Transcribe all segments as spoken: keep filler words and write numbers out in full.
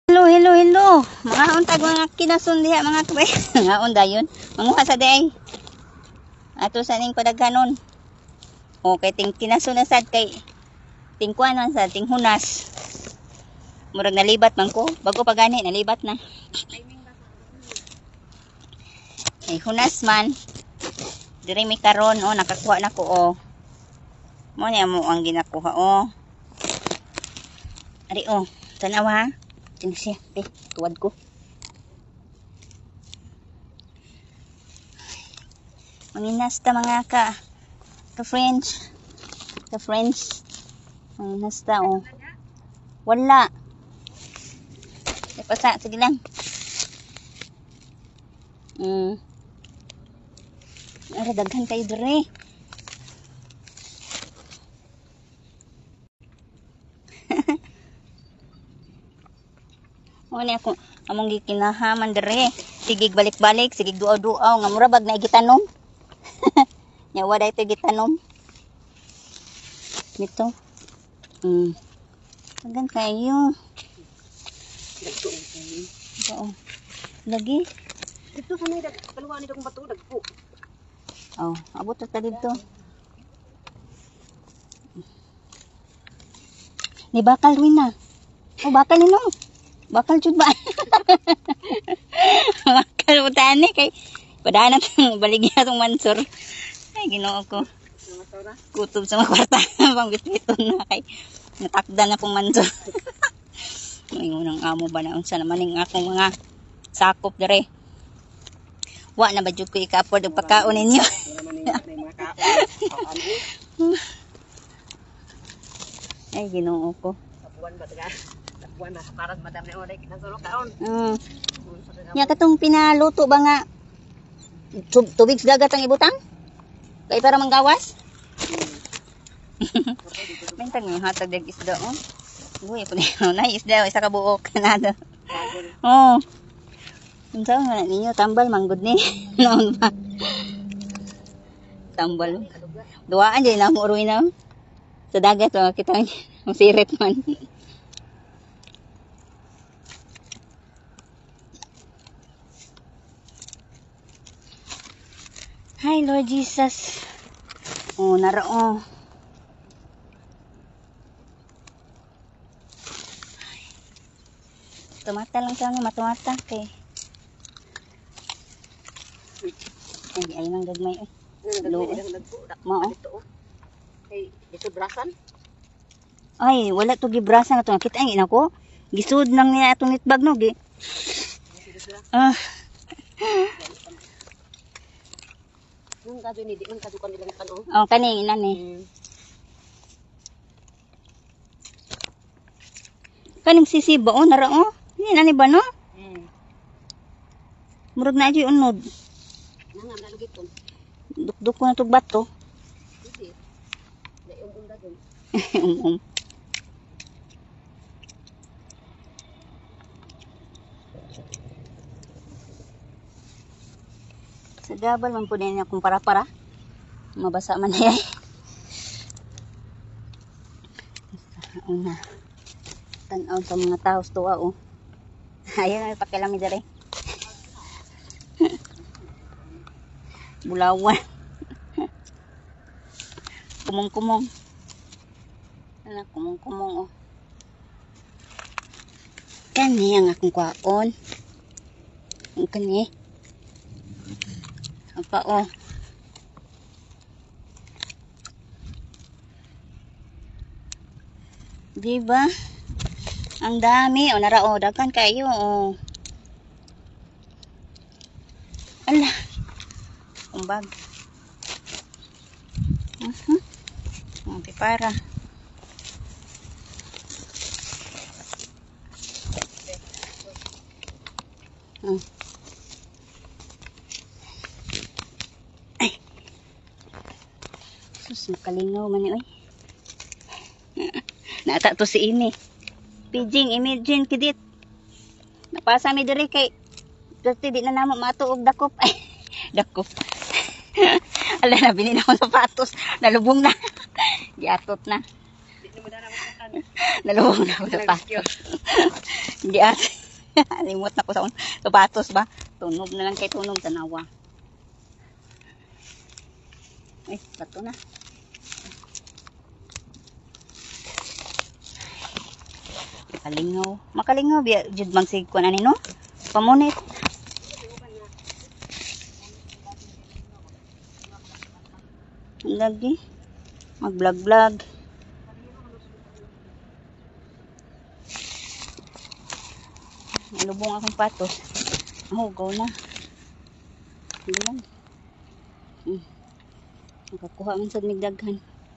Hello, hello, hello. Mga untag mga kinasun diha mga kwe. Nga unda yun. Manguha sa day. Ato sa ning padaghanon. O kay ting kinasun na sad kay ting kuan man sa ting hunas. Murag nalibat man ko. Bago pa gani nalibat na. Ay hunas man. Diri mi karon o nakakuha na ko o. Mo ni amo ang ginakuha o. Ari o, tanaw ha. Tingnan siya, eh, tuwad ko. Manginas ta mga ka, ka friends, ka friends. Manginas ta o. Wala. Ipasa, sige lang. Hmm. Ara, daghan kayo dire. O ni ako among gikinahaman dire. Sige balik-balik, sige duaw-duaw nga mura bag na gitanom. Nya waday to gitanom. Dito. Hmm. Hanggang kayo. Oo. Lagi. Dito sa may kaluwa ni dong bato dagpo. Oh, abot ta dito. Ni bakal Wina. Oh, bakal ni no. Bakal jud ba? Bakal utane kay padanan baligya tong mansur. Ay Ginoo ko. Kutob sa mga kwarta pang bitbiton na kay natakda na pong mansur. Ingon ang amo ba na unsa naman ning akong mga sakop dire. Wa na ba jud ko ika-afford og pagkaon ninyo. Ay Ginoo ko. Tapuan ba taga? Tapuan na para madam ni oray kinasulo kaon. Mm. Nya katong pinaluto ba nga tub tubig sa dagat ang ibutang? Kay para manggawas? Mentang ni hatag dag isda oh. Uy, pud na isda isa ka buok kanado. Oh. Unsa man ninyo tambal manggod ni? Noon ba? Tambal. Duaan jay na mo uroy na. Sa dagat oh, kita sirit man. Hi Lord Jesus. Oh, narao. Tumata lang siya, matumata kay. Ay, ay nang gagmay eh. Luo. Mao. Kay dito brasan. Ay, wala to gibrasa na to. Kita ang ina ko. Gisud nang niya atong nitbag no gi. Ah. Nung kadto ni di man kadto kan ilang kan oh. Oh, kani ina ni. Kaning sisiba oh, nara oh. Ni nani ba no? Hmm. Murag na ajoy unod. Nang am nalugit kon. Dukduk ko na tog bato. Dili. Dai um unda don. Um. Sa gabal man po din akong para-para. Mabasa man na yan. Una. Tanaw sa mga taos tuwa oh. Ayan ang pakilami dere. Bulawan. Kumong-kumong. Ano, kumong-kumong oh. Kani ang akong kwaon. Ang kani. Apa oh. Diba? Ang dami oh, nara oh, daghan kayo oh. Ala. Umbag. Mhm. Uh-huh. Okay, para. Hmm. Ay. Sus, makalingaw man ni oy. Nata to si ini. Pijing imagine kidit. Napasa mi diri kay dati di na namo matuog dakop. Ay, dakop. Ala na bini na ako sapatos, nalubong na. Giatot na. Di mo na na Nalubong na ako sapatos. Giatot. Limot na ko sa sapatos ba. Tunog na lang kay tunog tanawa. Ay, bato na. Makalingaw. Makalingaw biya jud man sig kuan ani no? Pamunit. Lagi mag-vlog-vlog. Lubong akong patos. Oh, go na. Hindi lang. Hmm. Nakakuha man sa migdaghan.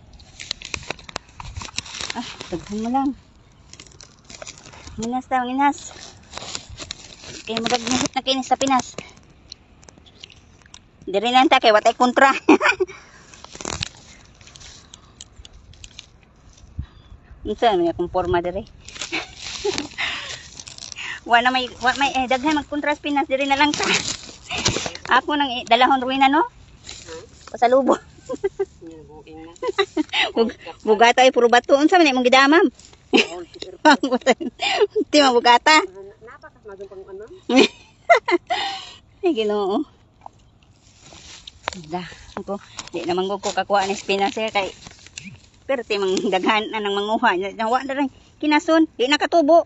Ah, daghan mo lang. Minas daw, minas. Kaya madagmihit na kinis sa Pinas. Diri lang ta kay watay kontra. Unsa man akong porma diri? Wa na may wa may eh, daghan magkontra sa Pinas diri na lang ta. Ako nang eh, dalahon ruina no? Pasalubo. Bug bugata ay puro bato unsa man imong gidamam? Ti man bugata. Napakas magong pang ano? Ay Ginoo. Da, ako di naman ko kakuha ni Pinas kay pero ti mang daghan na nang manguha nya wa na rin kinason di nakatubo.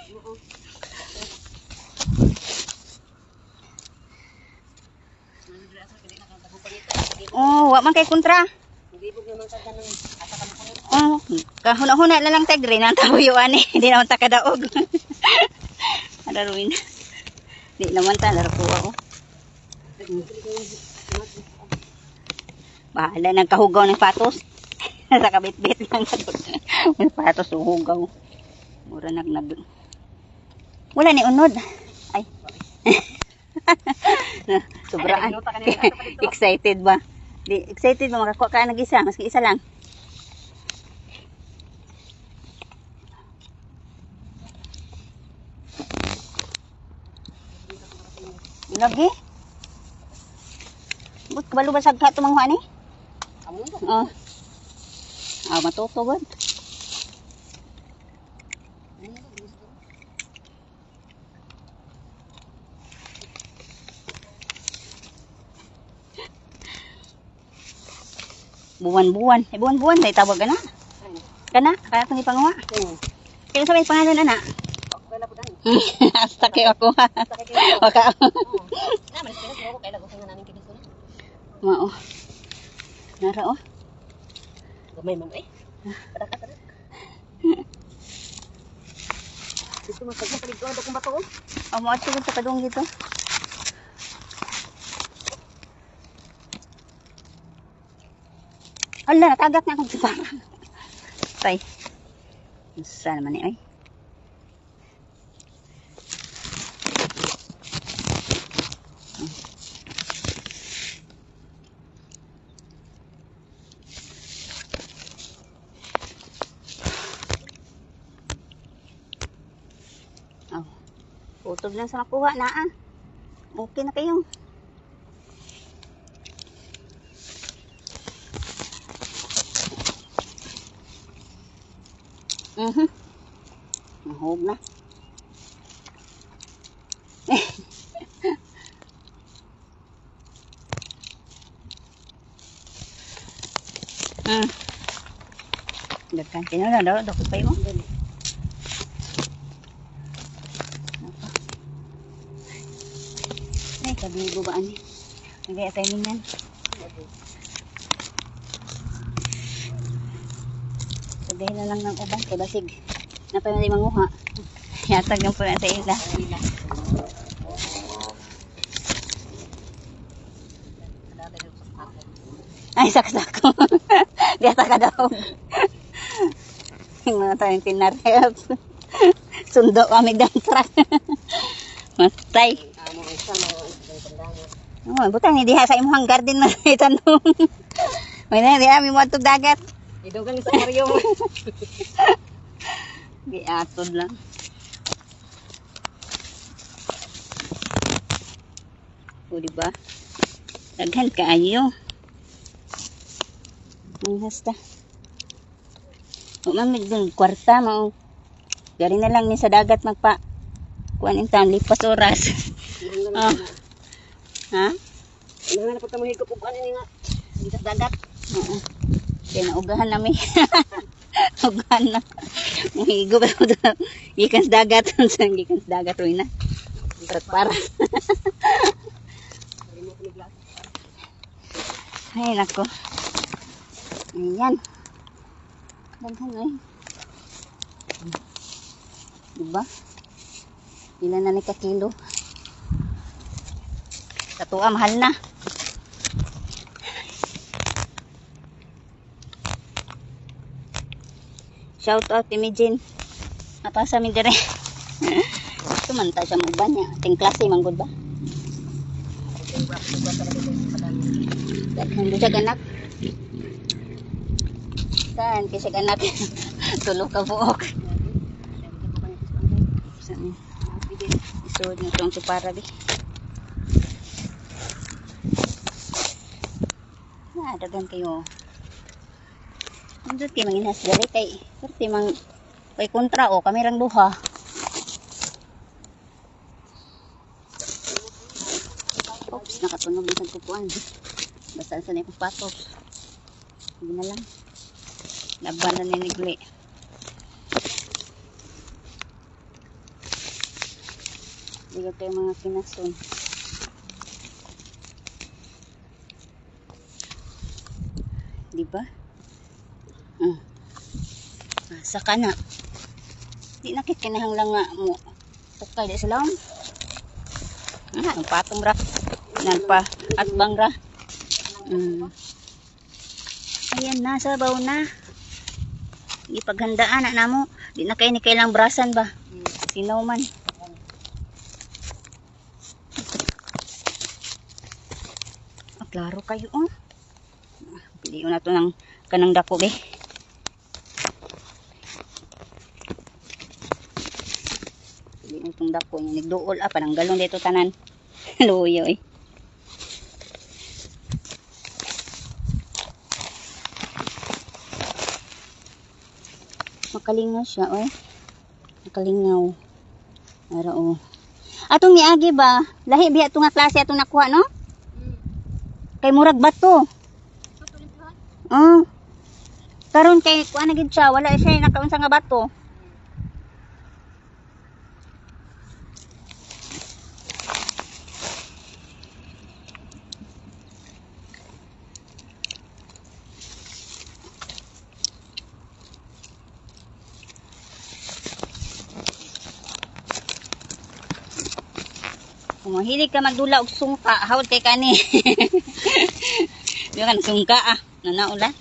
Oh, wa man kay kontra. Gibog naman sa ganang asa ka mo. Oh, kahuna-huna na lang tagre nang tabuyuan eh. Di naman ta kadaog. Ada ruin. Di naman ta laro ko ako. Bahala nang kahugaw ng patos. Sa kabit-bit lang sa may patos uhugaw. Mura nag nag. Wala ni unod. Ay. Sobraan. Excited ba? Di, excited ba makakuha ka nag-isa? Maski isa lang. Lagi? But kabalo ba sagka ito mga ni? Oh. Ah, matutugod. Buwan-buwan. Eh, buwan-buwan. May tawag ka na. Kana? Kaya kung ipangawa. Kaya sa may pangalan, ana? Hasta kayo ako. Waka. Mao. Nara oh. Gamay man eh. Pada ka tada. Dito masagya sa ligdo kung bato oh. Amo at sigud sa kadung dito. Ala, natagak na akong siparang. Tay. Saan naman eh, ay? Oh. Utog lang sa makuha na ah. Okay na kayo. Mhm. Mahog na. Hmm. Dagkan kini na daw dako pa mo. Ay, kabigo ba ani? Nagay timingan. Sabihin na lang ng uban kay basig. Napay man di manguha. Yatag lang po na sa ila. Ay, saksako. Biasa ka daw. Yung mga tayong tinarep. Sundo kami ng truck. Matay. Oh, butang ni diha sa imong garden na itanong. May na diha mi mo atog dagat. Idugang sa Mario mo. Giatod lang. O diba? Daghan kaayo. Ang hasta. O mamig dun kwarta mo. Dari na lang ni sa dagat magpa kuan intan lipas oras. Oh. Ha? Ano na po tamo higop ug ano ni nga. Dito dagat. Oo. Kaya naugahan namin. Ugahan na. Higop ako doon. Gikan sa dagat. Gikan sa dagat. Uy na. Parat-parat. Ay, nako. Ayan. Daghan eh. Diba? Ilan na ni ka kilo? Katua, mahal na. Shout out Imagine. Apa sa mi dire? Tumanta siya mo ba niya? Ting klase manggod ba? Daghan siya ganak. Kan kasi ganak. Tulo ka buok. Isod na itong supara bi. Ah, dagan kayo. Nandun kayo manginas gali kay. Perti mang kay kontra o kami rang duha. Oops, nakatunog din sa tupuan. Basta sa na patok. Hindi na lang. Laban na ninigli. Hindi kayo mga kinason. Diba? Hmm. Saka na. Di nakikinahanglang nga mo. Tukay di sila. Ah, patong ra. Nagpa at bang ra. Hmm. Ayan na, sabaw na. Ipaghandaan na namo. Di na kayo ni kailang brasan ba? Sinaw man. Ah, klaro kayo oh. Piliin na to ng kanang dako be. Piliin na itong dako. Yung nagduol ah. Parang galong dito tanan. Luyo eh. Makalingaw siya oh. Makalingaw. Ara oh. Atong niagi ba? Lahi biya itong nga klase atong nakuha no? Kay murag bato. Oh. Karon kay kuan na gid siya, wala siya nakaunsa nga bato. Kung mahilig ka magdula og sungka, hawd kay kani. Di kan sungka ah, nanaula.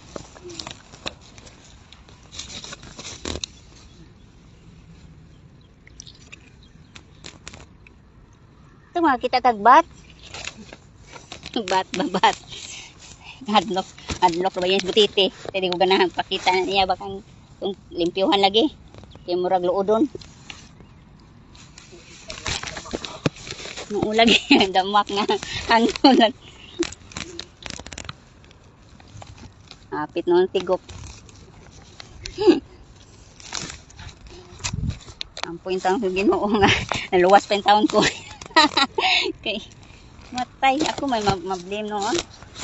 Ito mga kita tagbat. Bat, babat. Hadlok, hadlok ba yan butiti. Hindi ko ganahan pakita na niya bakang limpyuhan lagi. Kaya murag luodon. Muulag yung damak nga hanggulan. Apit noon tigok. Ampo yung taong Ginoo nga. Naluwas pa yung taon ko. Okay. Matay. Ako may mablame noon.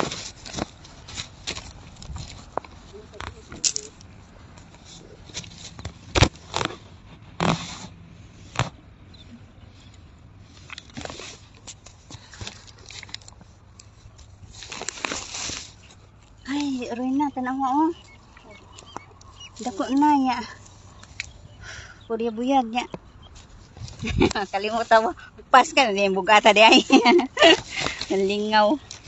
Ay, ruin na. Tanaw nga oh. Dako na ya. Purya buyag ya. Kalimutan mo. Pas ka na yung bugata di ay. Nalingaw.